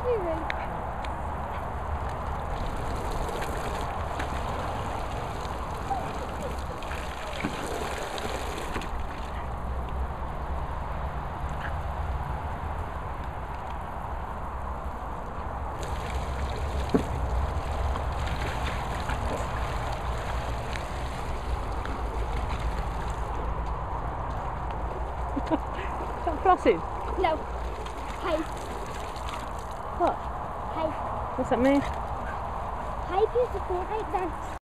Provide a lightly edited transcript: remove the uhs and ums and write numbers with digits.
doing? Is that flossing? No. Hype. What? Hype. What's that mean? Hype is the Fortnite dance.